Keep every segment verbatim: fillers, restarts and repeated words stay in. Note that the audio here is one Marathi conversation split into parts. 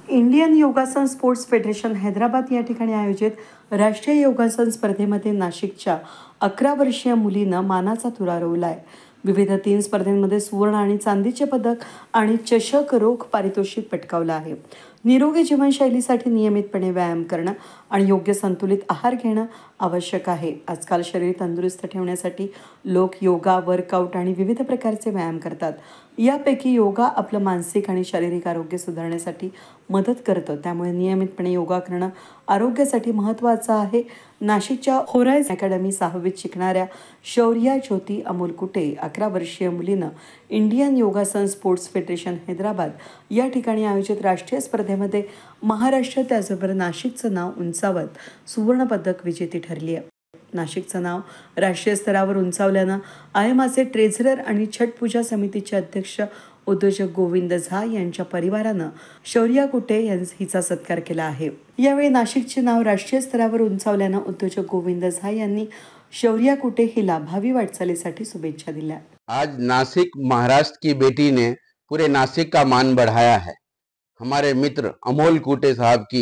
Indian Yogasana sports federation Hyderabad या ठिकाणी आयोजित राष्ट्रीय योगासन स्पर्धेमध्ये नाशिकच्या अकरा वर्षीय मुलीनं मानाचा तुरा रोवला आहे. विविध तीन स्पर्धेमध्ये सुवर्ण आणि चांदीचे पदक आणि चषक रोख पारितोषिक पटकावलं आहे. निरोगी जीवनशैलीसाठी नियमितपणे व्यायाम करणं आणि योग्य संतुलित आहार घेणं आवश्यक आहे. आजकाल शरीर तंदुरुस्त ठेवण्यासाठी लोक योगा, वर्कआउट आणि विविध प्रकारचे व्यायाम करतात. यापैकी योगा आपलं मानसिक आणि शारीरिक आरोग्य सुधारण्यासाठी मदत करतं. त्यामुळे नियमितपणे योगा करणं आरोग्यासाठी महत्त्वाचं आहे. नाशिकच्या होरायझन अकॅडमी सहावीत शिकणाऱ्या शौर्या ज्योती अमोल कुटे अकरा वर्षीय मुलीनं Indian Yogasana sports federation Hyderabad या ठिकाणी आयोजित राष्ट्रीय स्पर्धेमध्ये महाराष्ट्र त्याचबरोबर नाशिकचं नाव उंचावत सुवर्णपदक विजेती ठरली आहे. नाशिकचं नाव राष्ट्रीय स्तरावर उंचावल्यानं आयएमआचे ट्रेझरर आणि छठ पूजा समितीचे अध्यक्ष उद्योजक गोविंद झा यांच्या परिवारानं शौर्या कुटे यांचा हिचा सत्कार केला आहे. यावेळी नाशिकचे नाव राष्ट्रीय स्तरावर उंचावल्यानं उद्योजक गोविंद झा यांनी शौर्या कुटे हिला भावी वाटचालीसाठी शुभेच्छा दिल्या. आज नासिक महाराष्ट्र की बेटी ने पूरे नासिक का मान बढ़ाया है. हमारे मित्र अमोल कुटे साहब की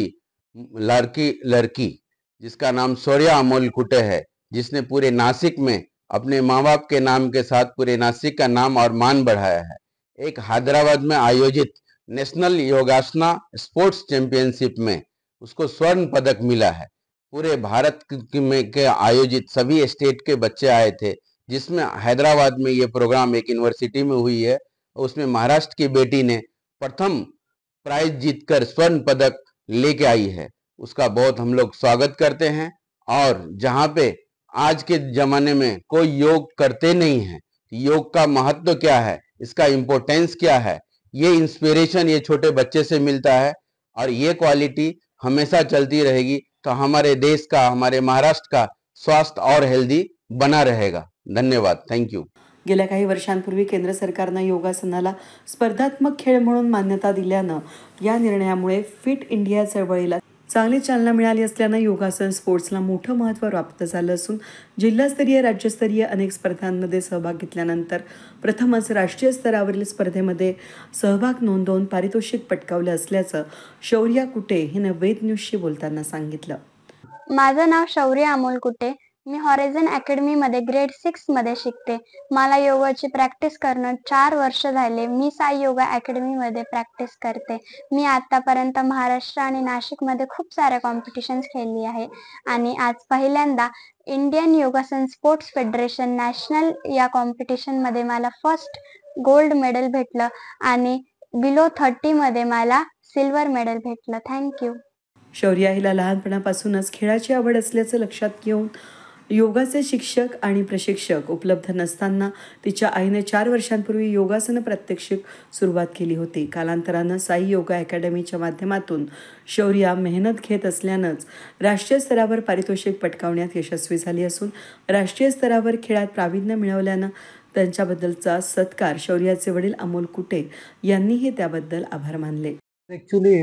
लड़की लड़की जिसका नाम शौर्या अमोल कुटे है, जिसने पूरे नासिक में अपने माँ बाप के नाम के साथ पूरे नासिक का नाम और मान बढ़ाया है. एक हैदराबाद में आयोजित नेशनल योगासना स्पोर्ट्स चैंपियनशिप में उसको स्वर्ण पदक मिला है. पूरे भारत में के आयोजित सभी स्टेट के बच्चे आए थे, जिसमें हैदराबाद में ये प्रोग्राम एक यूनिवर्सिटी में हुई है. उसमें महाराष्ट्र की बेटी ने प्रथम प्राइज जीतकर स्वर्ण पदक लेके आई है. उसका बहुत हम लोग स्वागत करते हैं. और जहाँ पे आज के जमाने में कोई योग करते नहीं हैं, योग का महत्व क्या है, इसका इम्पोर्टेंस क्या है, ये इंस्पिरेशन ये छोटे बच्चे से मिलता है. और ये क्वालिटी हमेशा चलती रहेगी तो हमारे देश का, हमारे महाराष्ट्र का स्वास्थ्य और हेल्दी बना रहेगा. धन्यवाद. थँक्यू. गेल्या काही वर्षांपूर्वी केंद्र सरकारनं योगासनाला स्पर्धात्मक खेळ म्हणून मान्यता दिल्यानं या निर्णयामुळे फिट इंडिया चळवळीला चांगली चालना मिळाली असल्यानं योगासन स्पोर्ट्सला मोठं महत्त्व प्राप्त झालं असून जिल्हास्तरीय, राज्यस्तरीय अनेक स्पर्धांमध्ये सहभाग घेतल्यानंतर प्रथमच राष्ट्रीय स्तरावरील स्पर्धेमध्ये सहभाग नोंदवून पारितोषिक पटकावलं असल्याचं शौर्या कुटे हिनं वेद न्यूजशी बोलताना सांगितलं. माझं नाव शौर्या अमोल कुटे. मी होरायझन अकॅडमीमध्ये ग्रेड सिक्समध्ये शिकते. मला योगाची प्रॅक्टिस करणं चार वर्ष झाले. मी साई योगा अकॅडमीमध्ये प्रॅक्टिस करते. मी आतापर्यंत महाराष्ट्र आणि नाशिकमध्ये खूप साऱ्या कॉम्पिटिशन्स खेळली आहे आणि आज पहिल्यांदा Indian Yogasana sports federation national या कॉम्पिटिशनमध्ये मला फर्स्ट गोल्ड मेडल भेटलं आणि बिलो थर्टीमध्ये मला सिल्वर मेडल भेटलं. थँक्यू. शौर्या हिला लहानपणापासूनच खेळाची आवड असल्याचं लक्षात घेऊन योगाचे शिक्षक आणि प्रशिक्षक उपलब्ध नसताना तिच्या आईने चार वर्षांपूर्वी योगासन प्रात्यक्षिक सुरुवात केली होती. कालांतरानं साई योगा अकॅडमीच्या माध्यमातून शौर्या मेहनत घेत असल्यानंच राष्ट्रीय स्तरावर पारितोषिक पटकावण्यात यशस्वी झाली असून राष्ट्रीय स्तरावर खेळात प्रावीण्य मिळवल्यानं त्यांच्याबद्दलचा सत्कार शौर्याचे वडील अमोल कुटे यांनीही त्याबद्दल आभार मानले. ॲक्च्युली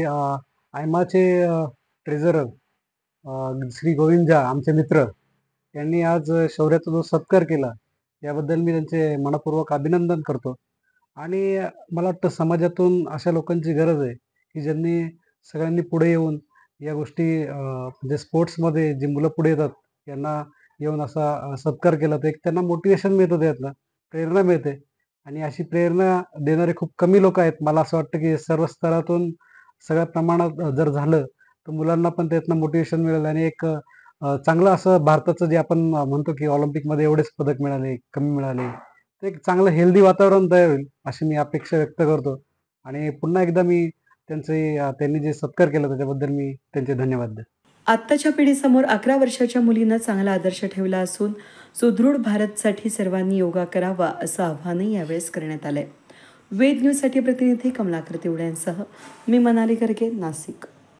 आयमाचे ट्रेझरर श्री गोविंद झा आमचे मित्र यांनी आज शौर्याचा जो सत्कार केला याबद्दल मी त्यांचे मनपूर्वक अभिनंदन करतो. आणि मला वाटतं समाजातून अशा लोकांची गरज आहे की ज्यांनी सगळ्यांनी पुढे येऊन या गोष्टी म्हणजे स्पोर्ट्समध्ये जी मुलं पुढे येतात यांना येऊन असा सत्कार केला तर एक त्यांना मोटिवेशन मिळतं, त्यातनं प्रेरणा मिळते. आणि अशी प्रेरणा देणारे खूप कमी लोक आहेत. मला असं वाटतं की सर्व स्तरातून सगळ्या प्रमाणात जर झालं तर मुलांना पण त्यातनं मोटिवेशन मिळेल आणि एक चांगलं असं भारताचं जे आपण म्हणतो की ऑलिम्पिकमध्ये एवढेच पदक मिळाले, कमी मिळाले, ते एक चांगलं हेल्दी वातावरण तयार होईल अशी मी अपेक्षा व्यक्त करतो. आणि पुन्हा एकदा मी त्यांचे त्यांनी जे सत्कार केला त्याच्याबद्दल मी त्यांचे धन्यवाद देतो. आत्ताच्या पिढीसमोर अकरा वर्षाच्या मुलीनं चांगला आदर्श ठेवला असून सुदृढ भारतसाठी सर्वांनी योगा करावा असं आवाहनही यावेळेस करण्यात आलंय. वेद न्यूजसाठी प्रतिनिधी कमलाकर तिवड्यांसह मी मनाली गर्गे, नाशिक.